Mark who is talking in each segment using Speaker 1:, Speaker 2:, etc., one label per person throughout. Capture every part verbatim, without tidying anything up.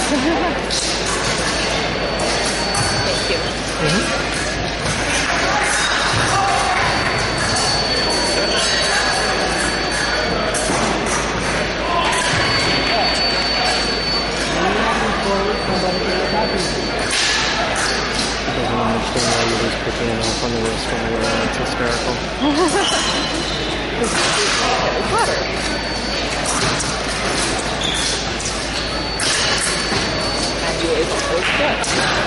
Speaker 1: Thank you.
Speaker 2: Mm-hmm. He doesn't understand why you're just picking him off on the wrist when we're around. It's hysterical.
Speaker 1: It's hotter. And you ate all those chips.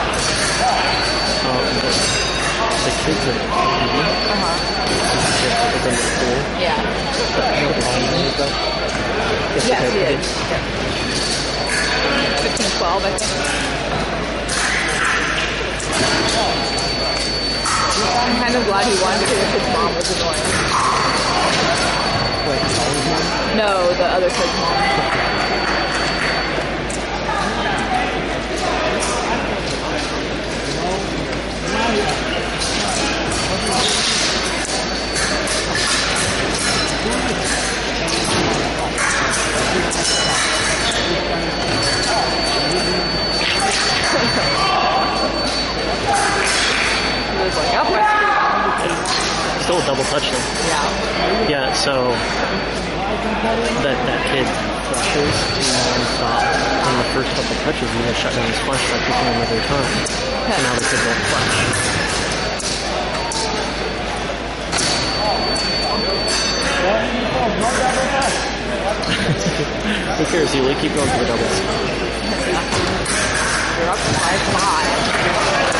Speaker 2: Um, the, the kids at T V,
Speaker 1: Uh-huh.
Speaker 2: the kids that have been to school,
Speaker 1: Yeah.
Speaker 2: but you know what the problem is though? It's
Speaker 1: Yes,
Speaker 2: okay,
Speaker 1: he is.
Speaker 2: it's-
Speaker 1: Yeah. fifteen, twelve, I think. I'm kind of glad he wanted to if his mom was annoying.
Speaker 2: Wait, Charlie's mom?
Speaker 1: No, the other kid's mom. He was like, up my street.
Speaker 2: Still a double touchdown.
Speaker 1: Yeah.
Speaker 2: Yeah, so that that kid flushes non-stop. On the first couple touches, he had shut down his flush by kicking another time. And now the kid won't flush. Who cares? Yuly, keep going for the doubles.
Speaker 1: You're up by five.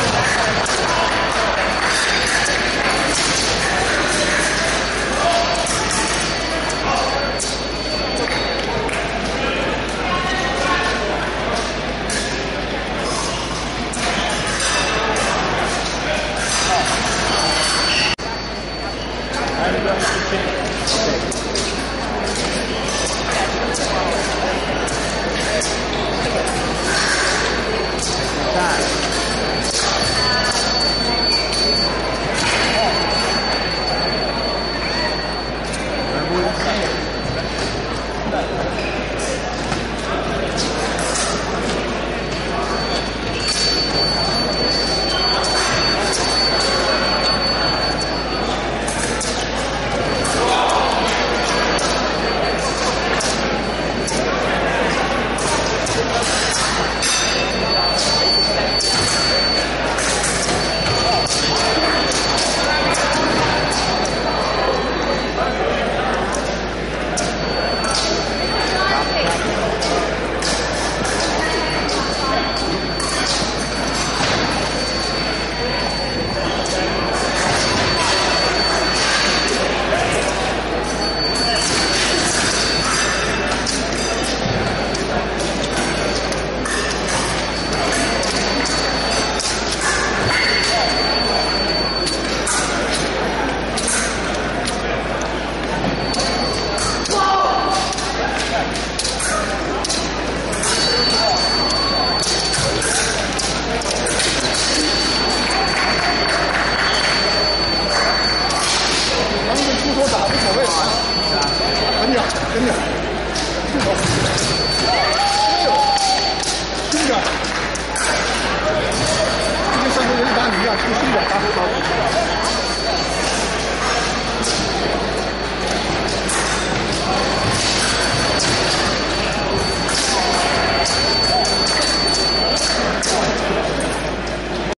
Speaker 3: Suvorov打无所谓，很屌，真的。